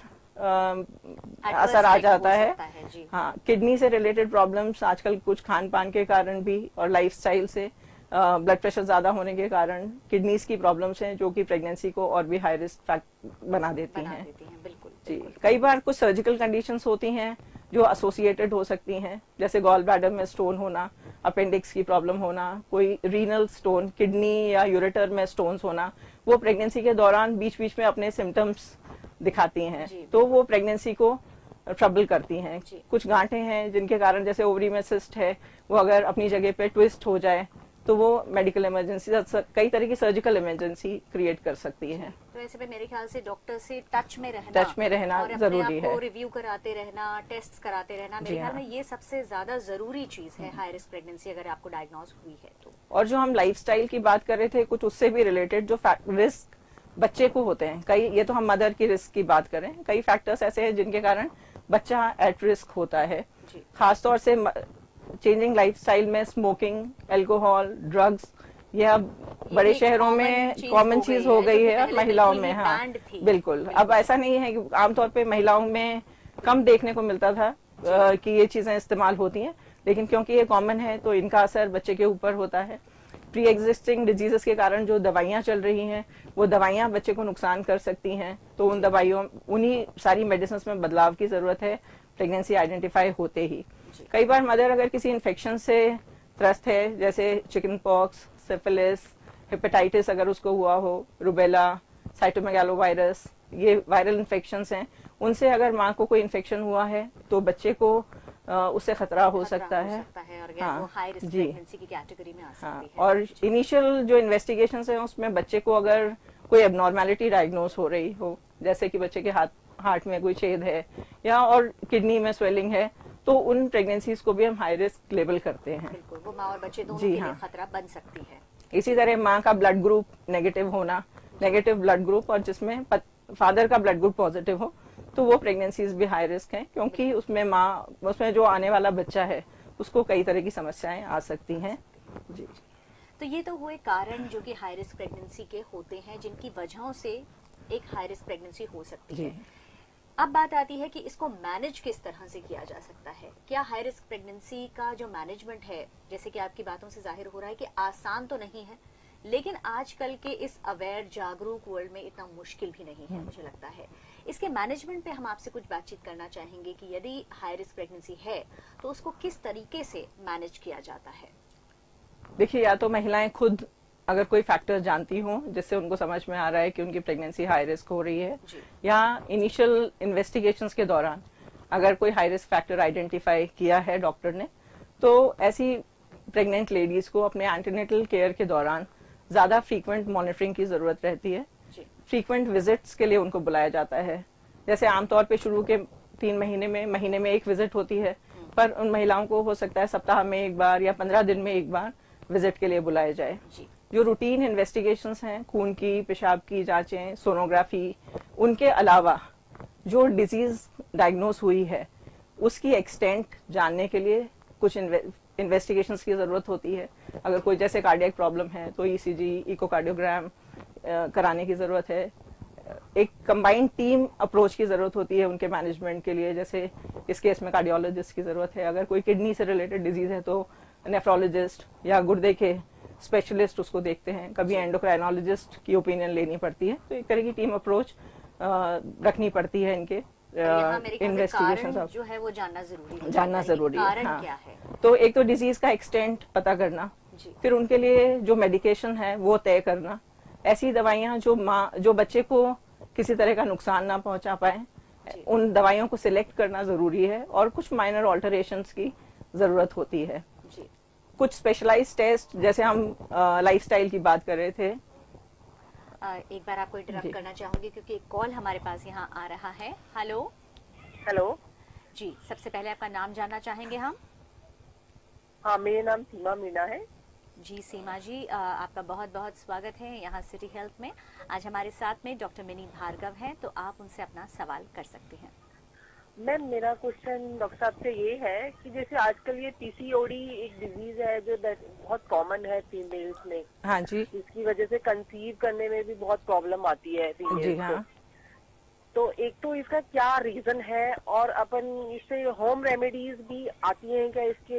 असर आ जाता है। हाँ, किडनी से रिलेटेड प्रॉब्लम्स आजकल कुछ खान पान के कारण भी और लाइफस्टाइल से, ब्लड प्रेशर ज्यादा होने के कारण किडनीज की प्रॉब्लम्स हैं जो कि प्रेगनेंसी को और भी हाई रिस्क बना देती हैं। बिल्कुल, जी, कई बार कुछ सर्जिकल कंडीशंस होती हैं जो एसोसिएटेड हो सकती हैं, जैसे गॉल ब्लैडर में स्टोन होना, अपेंडिक्स की प्रॉब्लम होना, कोई रीनल स्टोन, किडनी या यूरेटर में स्टोन्स होना, वो प्रेगनेंसी के दौरान बीच बीच में अपने सिम्टम्स दिखाती हैं, तो वो प्रेगनेंसी को ट्रबल करती हैं। कुछ गांठें हैं जिनके कारण, जैसे ओवरी में सिस्ट है, वो अगर अपनी जगह पे ट्विस्ट हो जाए तो वो मेडिकल इमरजेंसी, कई तरह की सर्जिकल इमरजेंसी क्रिएट कर सकती है। तो ऐसे में मेरे ख्याल से डॉक्टर से टच में रहना और जरूरी अपने आप को है। रिव्यू कराते रहना, टेस्ट कराते रहना, मेरे ख्याल में ये सबसे ज्यादा जरूरी चीज है हाई रिस्क प्रेगनेंसी अगर आपको डायग्नोज हुई है तो। और जो हम लाइफस्टाइल की बात कर रहे थे, कुछ उससे भी रिलेटेड जो रिस्क बच्चे को होते हैं, कई, ये तो हम मदर की रिस्क की बात करें, कई फैक्टर्स ऐसे हैं जिनके कारण बच्चा एट रिस्क होता है। खासतौर से चेंजिंग लाइफस्टाइल में स्मोकिंग, अल्कोहल, ड्रग्स, यह बड़े शहरों में कॉमन चीज हो गई है, महिलाओं में। हाँ बिल्कुल, अब ऐसा नहीं है कि आमतौर पे महिलाओं में कम देखने को मिलता था कि ये चीजें इस्तेमाल होती हैं, लेकिन क्योंकि ये कॉमन है तो इनका असर बच्चे के ऊपर होता है। प्री एग्जिस्टिंग डिजीजेस के कारण जो दवाइयां चल रही हैं वो दवाइयां बच्चे को नुकसान कर सकती हैं, तो उन दवाइयों, उन्हीं सारी मेडिसिन में बदलाव की जरूरत है प्रेगनेंसी आइडेंटिफाई होते ही। कई बार मदर अगर किसी इन्फेक्शन से त्रस्त है, जैसे चिकन पॉक्स, सिफिलिस, हेपेटाइटिस अगर उसको हुआ हो, रुबेला, साइटोमेगालोवायरस, ये वायरल इन्फेक्शंस हैं, उनसे अगर माँ को कोई इन्फेक्शन हुआ है तो बच्चे को उससे खतरा हो सकता है। और हाँ, वो हाई रिस्क जी, प्रेगनेंसी की कैटेगरी में आ सकती हाँ, है। और इनिशियल जो इन्वेस्टिगेशन है उसमें बच्चे को अगर कोई एबनॉर्मेलिटी डायग्नोज हो रही हो, जैसे कि बच्चे के हार्ट में कोई छेद है या और किडनी में स्वेलिंग है, तो उन प्रेगनेंसीज को भी हम हाई रिस्क लेबल करते हैं। बिल्कुल, वो माँ और बच्चे दोनों जी के लिए हाँ। खतरा बन सकती है। इसी तरह माँ का ब्लड ग्रुप नेगेटिव होना, नेगेटिव ब्लड ग्रुप, और जिसमें फादर का ब्लड ग्रुप पॉजिटिव हो, तो वो प्रेगनेंसीज भी हाई रिस्क हैं, क्योंकि उसमें जो आने वाला बच्चा है उसको कई तरह की समस्याएं आ सकती हैं। जी, तो ये तो हुए कारण जो कि हाई रिस्क प्रेगनेंसी के होते हैं, जिनकी वजहों से एक हाई रिस्क प्रेगनेंसी हो सकती है। अब बात आती है कि इसको मैनेज किस तरह से किया जा सकता है। क्या हाई रिस्क प्रेगनेंसी का जो मैनेजमेंट है, जैसे कि आपकी बातों से जाहिर हो रहा है कि आसान तो नहीं है, लेकिन आजकल के इस अवेयर जागरूक वर्ल्ड में इतना मुश्किल भी नहीं है, मुझे लगता है। इसके मैनेजमेंट पे हम आपसे कुछ बातचीत करना चाहेंगे कि यदि हाई रिस्क प्रेगनेंसी है तो उसको किस तरीके से मैनेज किया जाता है। देखिए, या तो महिलाएं खुद अगर कोई फैक्टर जानती हों जिससे उनको समझ में आ रहा है कि उनकी प्रेगनेंसी हाई रिस्क हो रही है, या इनिशियल इन्वेस्टिगेशंस के दौरान अगर कोई हाई रिस्क फैक्टर आइडेंटिफाई किया है डॉक्टर ने, तो ऐसी प्रेग्नेंट लेडीज को अपने एंटीनेटल केयर के दौरान ज्यादा फ्रीक्वेंट मॉनिटरिंग की जरूरत रहती है। फ्रीक्वेंट विजिट्स के लिए उनको बुलाया जाता है। जैसे आमतौर पे शुरू के 3 महीने में एक विजिट होती है, पर उन महिलाओं को हो सकता है सप्ताह में एक बार या 15 दिन में एक बार विजिट के लिए बुलाया जाए। जो रूटीन इन्वेस्टिगेशंस हैं, खून की, पेशाब की जांचें, सोनोग्राफी, उनके अलावा जो डिजीज डायग्नोस हुई है उसकी एक्सटेंट जानने के लिए कुछ इन्वेस्टिगेशंस की जरूरत होती है। अगर कोई जैसे कार्डियक प्रॉब्लम है तो ईसीजी, इकोकार्डियोग्राम कराने की जरूरत है। एक कंबाइंड टीम अप्रोच की जरूरत होती है उनके मैनेजमेंट के लिए। जैसे इस केस में कार्डियोलॉजिस्ट की जरूरत है। अगर कोई किडनी से रिलेटेड डिजीज है तो नेफ्रोलॉजिस्ट या गुर्दे के स्पेशलिस्ट उसको देखते हैं। कभी एंडोक्राइनोलॉजिस्ट की ओपिनियन लेनी पड़ती है। तो एक तरह की टीम अप्रोच रखनी पड़ती है इनके इन्वेस्टिगेशन जो है वो जानना जरूरी है। कारण हाँ। क्या है? तो एक तो डिजीज का एक्सटेंट पता करना, फिर उनके लिए जो मेडिकेशन है वो तय करना। ऐसी दवाइयां जो बच्चे को किसी तरह का नुकसान ना पहुंचा पाए, उन दवाइयों को सिलेक्ट करना जरूरी है। और कुछ माइनर ऑल्टरेशंस की जरूरत होती है। कुछ स्पेशलाइज्ड टेस्ट, जैसे हम लाइफस्टाइल की बात कर रहे थे। एक बार आपको इंटरप्ट करना चाहूंगी क्योंकि एक कॉल हमारे पास यहाँ आ रहा है। हेलो हेलो जी, सबसे पहले आपका नाम जानना चाहेंगे हम। हाँ, मेरा नाम सीमा मीना है। जी सीमा जी, आपका बहुत बहुत स्वागत है यहाँ सिटी हेल्थ में। आज हमारे साथ में डॉक्टर मिनी भार्गव हैं, तो आप उनसे अपना सवाल कर सकते हैं। मैम, मेरा क्वेश्चन डॉक्टर साहब से ये है कि जैसे आजकल ये पीसीओडी एक डिजीज है जो बहुत कॉमन है फीमेल्स में। हाँ जी। इसकी वजह से कंसीव करने में भी बहुत प्रॉब्लम आती है फीमेल्स को। तो एक तो इसका क्या रीजन है, और अपन इससे होम रेमेडीज भी आती हैं क्या इसके?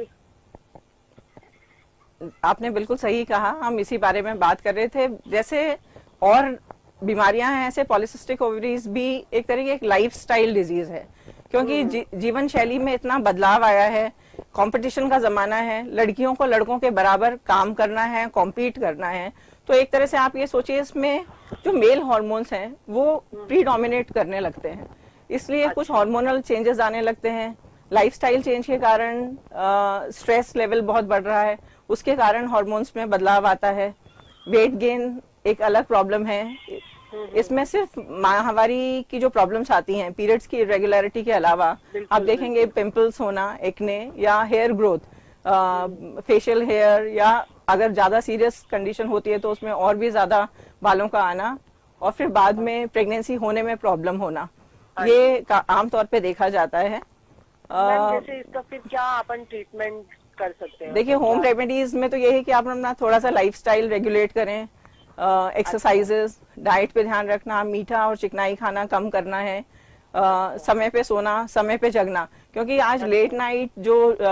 आपने बिल्कुल सही कहा, हम इसी बारे में बात कर रहे थे। जैसे और बीमारियां हैं, ऐसे पॉलिसिस्टिक ओवरीज भी एक तरह की एक लाइफस्टाइल डिजीज है। क्योंकि जीवन शैली में इतना बदलाव आया है, कंपटीशन का जमाना है, लड़कियों को लड़कों के बराबर काम करना है, कॉम्पीट करना है। तो एक तरह से आप ये सोचिए, इसमें जो मेल हार्मोन्स हैं वो प्रीडोमिनेट करने लगते हैं। इसलिए कुछ हार्मोनल चेंजेस आने लगते हैं। लाइफस्टाइल चेंज के कारण स्ट्रेस लेवल बहुत बढ़ रहा है, उसके कारण हार्मोन्स में बदलाव आता है। वेट गेन एक अलग प्रॉब्लम है। इसमें सिर्फ माहवारी की जो प्रॉब्लम्स आती हैं, पीरियड्स की इरेगुलरिटी के अलावा आप देखेंगे पिंपल्स होना, एक्ने या हेयर ग्रोथ, फेशियल हेयर, या अगर ज्यादा सीरियस कंडीशन होती है तो उसमें और भी ज्यादा बालों का आना, और फिर बाद में प्रेगनेंसी होने में प्रॉब्लम होना, ये आमतौर पे देखा जाता है। जैसे इसका फिर क्या अपन ट्रीटमेंट कर सकते हैं? देखिए, होम रेमेडीज में तो ये है कि आप अपना थोड़ा सा लाइफस्टाइल रेगुलेट करें, एक्सरसाइजेस, डाइट पे ध्यान रखना, मीठा और चिकनाई खाना कम करना है, समय पे सोना, समय पे जगना। क्योंकि आज लेट नाइट जो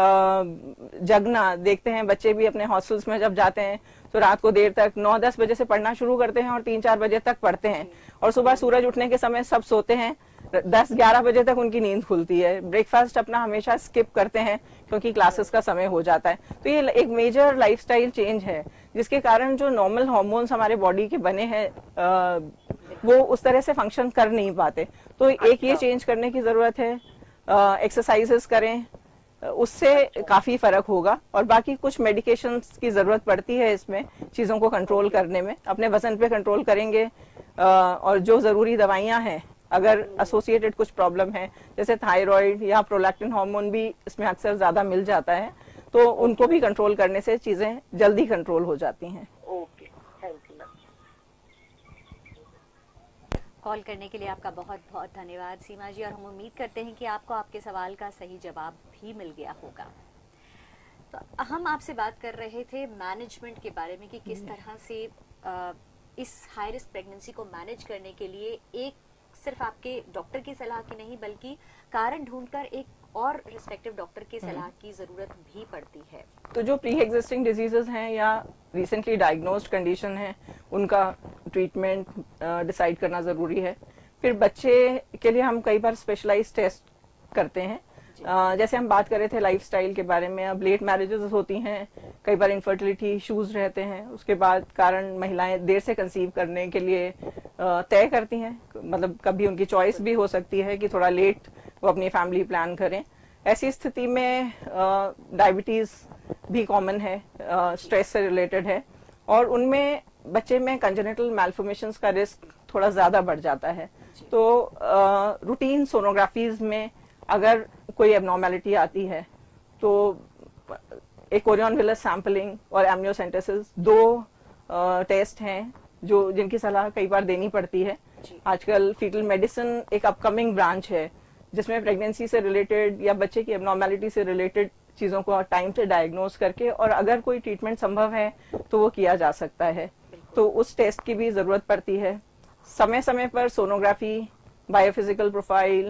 जगना देखते हैं, बच्चे भी अपने हॉस्टल्स में जब जाते हैं तो रात को देर तक 9-10 बजे से पढ़ना शुरू करते हैं और 3-4 बजे तक पढ़ते हैं, और सुबह सूरज उठने के समय सब सोते हैं, 10-11 बजे तक उनकी नींद खुलती है। ब्रेकफास्ट अपना हमेशा स्किप करते हैं क्योंकि क्लासेस का समय हो जाता है। तो ये एक मेजर लाइफस्टाइल चेंज है, जिसके कारण जो नॉर्मल हार्मोन्स हमारे बॉडी के बने हैं वो उस तरह से फंक्शन कर नहीं पाते। तो एक ये चेंज करने की जरूरत है। एक्सरसाइजेस करें, उससे काफी फर्क होगा। और बाकी कुछ मेडिकेशंस की जरूरत पड़ती है इसमें चीजों को कंट्रोल करने में। अपने वजन पे कंट्रोल करेंगे, और जो जरूरी दवाइयां हैं, अगर एसोसिएटेड कुछ प्रॉब्लम है जैसे थायराइड या प्रोलैक्टिन हार्मोन भी इसमें अक्सर ज्यादा मिल जाता है, तो उनको भी कंट्रोल करने से चीजें जल्दी कंट्रोल हो जाती हैं। Okay, thank you ma'am. Call करने के लिए आपका बहुत बहुत धन्यवाद सीमा जी, और हम उम्मीद करते हैं कि आपको आपके सवाल का सही जवाब भी मिल गया होगा। तो हम आपसे बात कर रहे थे मैनेजमेंट के बारे में कि किस तरह से इस हाई रिस्क प्रेगनेंसी को मैनेज करने के लिए एक सिर्फ आपके डॉक्टर की सलाह की नहीं, बल्कि कारण ढूंढकर एक और रिस्पेक्टिव डॉक्टर की सलाह की जरूरत भी पड़ती है। तो जो प्री एग्जिस्टिंग डिजीजेस हैं या रिसेंटली डायग्नोस्ड कंडीशन है, उनका ट्रीटमेंट डिसाइड करना जरूरी है। फिर बच्चे के लिए हम कई बार स्पेशलाइज्ड टेस्ट करते हैं। जैसे हम बात कर रहे थे लाइफस्टाइल के बारे में, अब लेट मैरिजेस होती हैं, कई बार इनफर्टिलिटी इश्यूज रहते हैं, उसके बाद कारण महिलाएं देर से कंसीव करने के लिए तय करती हैं, मतलब कभी उनकी चॉइस भी हो सकती है कि थोड़ा लेट वो अपनी फैमिली प्लान करें। ऐसी स्थिति में डायबिटीज भी कॉमन है, स्ट्रेस से रिलेटेड है, और उनमें बच्चे में कंजेनिटल मैल्फॉर्मेशंस का रिस्क थोड़ा ज्यादा बढ़ जाता है। तो रूटीन सोनोग्राफीज में अगर कोई एबनॉर्मेलिटी आती है तो एक ओरियन विलस सैंपलिंग और एमनियोसेंटेसिस 2 टेस्ट हैं जो जिनकी सलाह कई बार देनी पड़ती है। आजकल फीटल मेडिसिन एक अपकमिंग ब्रांच है जिसमें प्रेगनेंसी से रिलेटेड या बच्चे की एबनॉर्मेलिटी से रिलेटेड चीजों को टाइम से डायग्नोज करके और अगर कोई ट्रीटमेंट संभव है तो वो किया जा सकता है। तो उस टेस्ट की भी जरूरत पड़ती है। समय समय पर सोनोग्राफी, बायोफिजिकल प्रोफाइल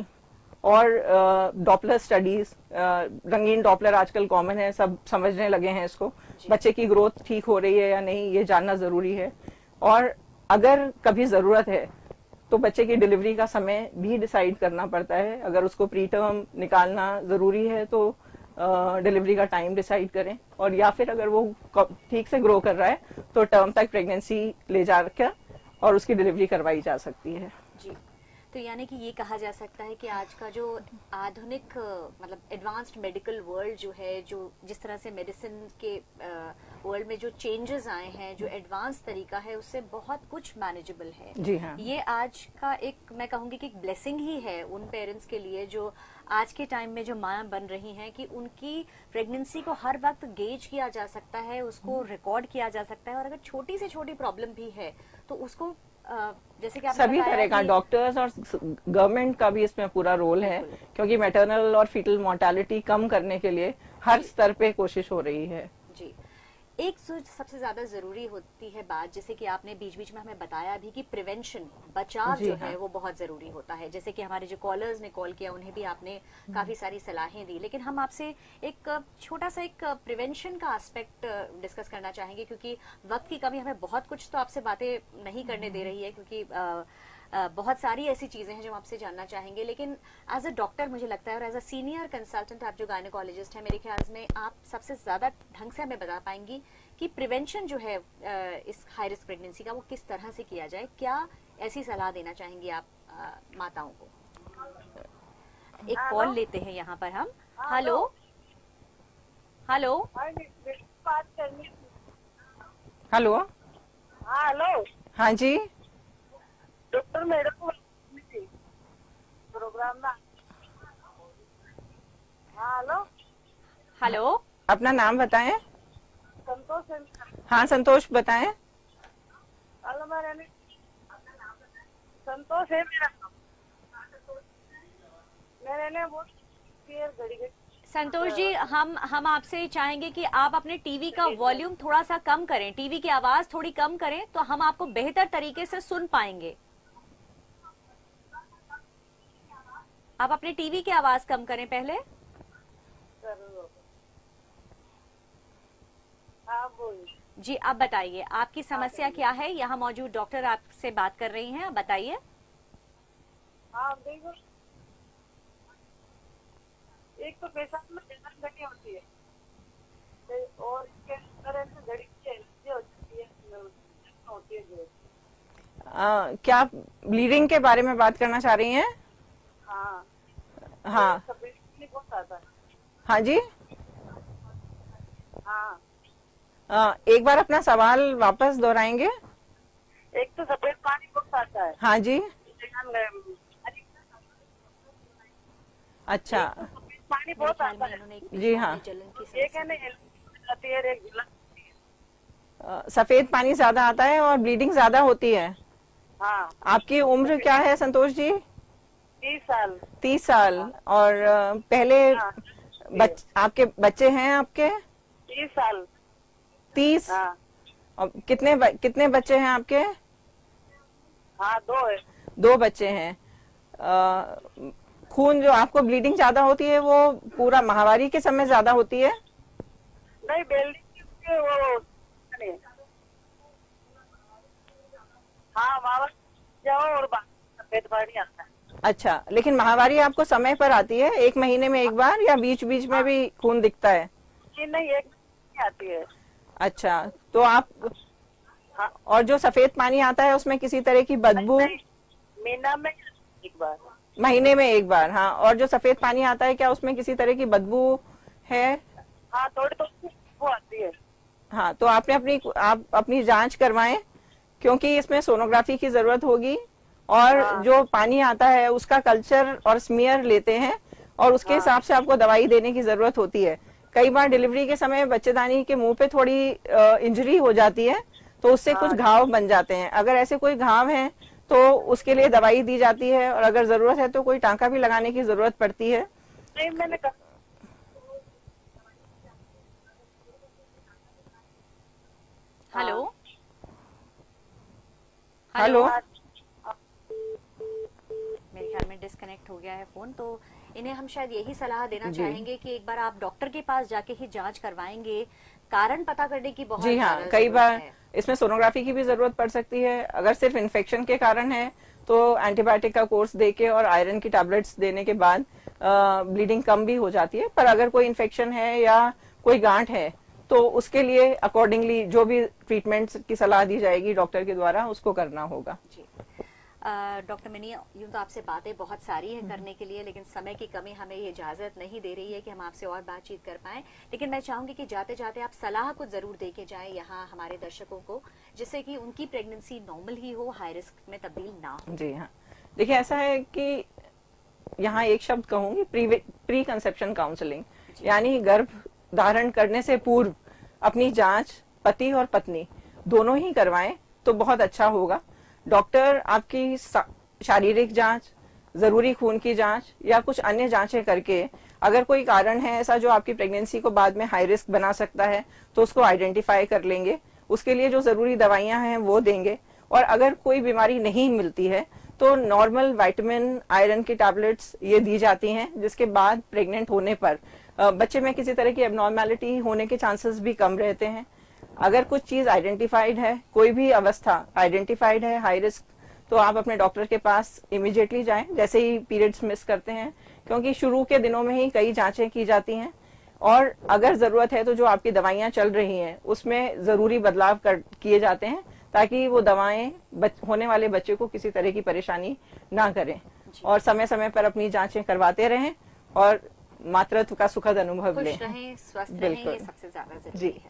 और डॉपलर स्टडीज, रंगीन डॉपलर आजकल कॉमन है, सब समझने लगे हैं इसको। बच्चे की ग्रोथ ठीक हो रही है या नहीं ये जानना जरूरी है। और अगर कभी जरूरत है तो बच्चे की डिलीवरी का समय भी डिसाइड करना पड़ता है। अगर उसको प्री टर्म निकालना जरूरी है तो डिलीवरी का टाइम डिसाइड करें, और या फिर अगर वो ठीक से ग्रो कर रहा है तो टर्म तक प्रेगनेंसी ले जाकर और उसकी डिलीवरी करवाई जा सकती है। जी, तो यानी कि ये कहा जा सकता है कि आज का जो आधुनिक मतलब एडवांस्ड मेडिकल वर्ल्ड जो है, जो जिस तरह से मेडिसिन के वर्ल्ड में जो चेंजेस आए हैं, जो एडवांस तरीका है, उससे बहुत कुछ मैनेजेबल है। जी हाँ। ये आज का एक, मैं कहूंगी कि एक ब्लेसिंग ही है उन पेरेंट्स के लिए जो आज के टाइम में जो माँ बन रही हैं, कि उनकी प्रेगनेंसी को हर वक्त गेज किया जा सकता है, उसको रिकॉर्ड किया जा सकता है, और अगर छोटी से छोटी प्रॉब्लम भी है तो उसको जैसे कि सभी तरह का डॉक्टर्स और गवर्नमेंट का भी इसमें पूरा रोल है, क्योंकि मैटरनल और फीटल मोर्टेलिटी कम करने के लिए हर स्तर पे कोशिश हो रही है। जी, एक जो सबसे ज्यादा जरूरी होती है बात, जैसे कि आपने बीच बीच में हमें बताया भी कि प्रिवेंशन, बचाव जो है वो बहुत जरूरी होता है। जैसे कि हमारे जो कॉलर्स ने कॉल किया उन्हें भी आपने काफी सारी सलाहें दी, लेकिन हम आपसे एक छोटा सा एक प्रिवेंशन का एस्पेक्ट डिस्कस करना चाहेंगे, क्योंकि वक्त की कमी हमें बहुत कुछ तो आपसे बातें नहीं करने दे रही है, क्योंकि बहुत सारी ऐसी चीजें हैं जो हम आपसे जानना चाहेंगे। लेकिन एज अ डॉक्टर मुझे लगता है, और एज अ सीनियर कंसल्टेंट आप जो गायनेकोलॉजिस्ट हैं, मेरे ख्याल में आप सबसे ज्यादा ढंग से हमें बता पाएंगी कि प्रिवेंशन जो है इस हाई रिस्क प्रेगनेंसी का वो किस तरह से किया जाए। क्या ऐसी सलाह देना चाहेंगी आप माताओं को? एक कॉल लेते हैं यहाँ पर हम। Hello hello hello. हेलो। हाँ जी डॉक्टर मैडम प्रोग्राम में। हेलो हेलो, अपना नाम बताएं। संतोष है। हाँ संतोष बताएं। हेलो मैंने संतोष है मेरा नाम। मैंने वो घड़ी संतोष जी, हम आपसे चाहेंगे कि आप अपने टीवी का वॉल्यूम थोड़ा सा कम करें, टीवी की आवाज थोड़ी कम करें तो हम आपको बेहतर तरीके से सुन पाएंगे। आप अपने टीवी की आवाज कम करें पहले। हाँ बोल जी, आप बताइए आपकी समस्या क्या है। यहाँ मौजूद डॉक्टर आपसे बात कर रही हैं, आप बताइए। हाँ देखो, एक तो पेशाब में जलन घटी होती है और इसके अंदर ऐसे घड़ी की होती है जो क्या ब्लीडिंग के बारे में बात करना चाह रही हैं? हाँ हाँ बहुत आता है। हाँ जी। हाँ एक बार अपना सवाल वापस दोहराएंगे? एक तो सफेद पानी बहुत आता है। हाँ जी। अच्छा, पानी बहुत आता है। जी हाँ। एक है ना आती है, एक जलन। सफेद पानी ज्यादा आता है और ब्लीडिंग ज्यादा होती है। हाँ। आपकी उम्र क्या है संतोष जी? 30 साल। 30 साल। और पहले हाँ। आपके बच्चे हैं आपके? 30 साल। 30। हाँ। और कितने बच्चे हैं आपके? हाँ 2 है। 2 बच्चे हैं। खून जो आपको ब्लीडिंग ज्यादा होती है वो पूरा माहवारी के समय ज्यादा होती है? नहीं बेल्डिंग वो नहीं। हाँ मावा जाओ और सफेद पानी आता है। अच्छा, लेकिन माहवारी आपको समय पर आती है, 1 महीने में एक बार, या बीच बीच में भी खून दिखता है? नहीं, एक महीने आती है। अच्छा, तो आप हाँ। और जो सफेद पानी आता है उसमें किसी तरह की बदबू? महीना में एक बार। महीने में एक बार, हाँ। और जो सफेद पानी आता है क्या उसमें किसी तरह की बदबू है? हाँ, थोड़ी थोड़ी वो आती है। हाँ, तो आप अपनी जांच करवाएं, क्योंकि इसमें सोनोग्राफी की जरूरत होगी। और हाँ। जो पानी आता है उसका कल्चर और स्मीयर लेते हैं, और उसके हाँ। हिसाब से आपको दवाई देने की जरूरत होती है। कई बार डिलीवरी के समय बच्चेदानी के मुंह पे थोड़ी इंजरी हो जाती है, तो उससे कुछ हाँ। घाव बन जाते हैं। अगर ऐसे कोई घाव है तो उसके लिए दवाई दी जाती है, और अगर जरूरत है तो कोई टांका भी लगाने की जरूरत पड़ती है। नहीं, मैंने हेलो हेलो। मेरे ख्याल में डिस्कनेक्ट हो गया है फोन। तो इन्हें हम शायद यही सलाह देना जी। चाहेंगे कि एक बार आप डॉक्टर के पास जाके ही जांच करवाएंगे, कारण पता करने की बहुत जी हाँ, ज्यादा कई जरूरत बार है। इसमें सोनोग्राफी की भी जरूरत पड़ सकती है। अगर सिर्फ इन्फेक्शन के कारण है तो एंटीबायोटिक का कोर्स देके और आयरन की टैबलेट्स देने के बाद ब्लीडिंग कम भी हो जाती है। पर अगर कोई इन्फेक्शन है या कोई गांठ है तो उसके लिए अकॉर्डिंगली जो भी ट्रीटमेंट की सलाह दी जाएगी डॉक्टर के द्वारा उसको करना होगा। जी। डॉक्टर मिनी, यूं तो आपसे बातें बहुत सारी है करने के लिए, लेकिन समय की कमी हमें ये इजाजत नहीं दे रही है कि हम आपसे और बातचीत कर पाएं। लेकिन मैं चाहूंगी कि जाते जाते आप सलाह कुछ जरूर दे के जाएं यहाँ हमारे दर्शकों को, जिससे कि उनकी प्रेगनेंसी नॉर्मल ही हो, हाई रिस्क में तब्दील ना हो। जी हाँ, देखिए ऐसा है कि यहाँ एक शब्द कहूंगी, प्री कंसेप्शन काउंसलिंग, यानी गर्भ धारण करने से पूर्व अपनी जांच पति और पत्नी दोनों ही करवाएं तो बहुत अच्छा होगा। डॉक्टर आपकी शारीरिक जांच, जरूरी खून की जांच या कुछ अन्य जांचें करके अगर कोई कारण है ऐसा जो आपकी प्रेगनेंसी को बाद में हाई रिस्क बना सकता है तो उसको आइडेंटिफाई कर लेंगे, उसके लिए जो जरूरी दवाइयां हैं वो देंगे। और अगर कोई बीमारी नहीं मिलती है तो नॉर्मल विटामिन आयरन की टैबलेट्स ये दी जाती हैं, जिसके बाद प्रेग्नेंट होने पर बच्चे में किसी तरह की एबनॉर्मेलिटी होने के चांसेस भी कम रहते हैं। अगर कुछ चीज आइडेंटिफाइड है, कोई भी अवस्था आइडेंटिफाइड है हाई रिस्क, तो आप अपने डॉक्टर के पास इमीडिएटली जाएं जैसे ही पीरियड्स मिस करते हैं, क्योंकि शुरू के दिनों में ही कई जांचें की जाती हैं। और अगर जरूरत है तो जो आपकी दवाइयां चल रही हैं उसमें जरूरी बदलाव किए जाते हैं, ताकि वो दवाएं होने वाले बच्चे को किसी तरह की परेशानी ना करें। और समय समय पर अपनी जांचें करवाते रहें और मातृत्व का सुखद अनुभव लें। खुश रहें, स्वस्थ रहें, ये सबसे ज्यादा जरूरी है।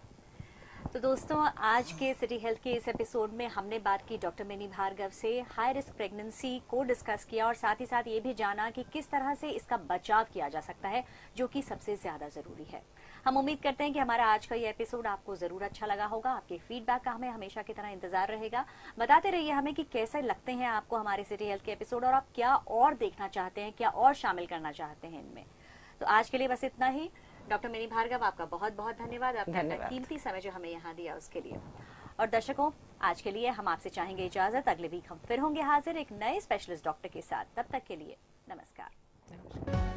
तो दोस्तों, आज के सिटी हेल्थ के इस एपिसोड में हमने बात की डॉक्टर मिनी भार्गव से, हाई रिस्क प्रेगनेंसी को डिस्कस किया और साथ ही साथ ये भी जाना कि किस तरह से इसका बचाव किया जा सकता है, जो कि सबसे ज्यादा जरूरी है। हम उम्मीद करते हैं कि हमारा आज का ये एपिसोड आपको जरूर अच्छा लगा होगा। आपके फीडबैक का हमें हमेशा की तरह इंतजार रहेगा। बताते रहिए हमें कि कैसे लगते हैं आपको हमारे सिटी हेल्थ के एपिसोड, और आप क्या और देखना चाहते हैं, क्या और शामिल करना चाहते हैं इनमें। तो आज के लिए बस इतना ही। डॉक्टर मिनी भार्गव, आपका बहुत बहुत धन्यवाद, आपने अपना कीमती समय जो हमें यहाँ दिया उसके लिए। और दर्शकों, आज के लिए हम आपसे चाहेंगे इजाजत। अगले वीक हम फिर होंगे हाजिर एक नए स्पेशलिस्ट डॉक्टर के साथ। तब तक के लिए नमस्कार।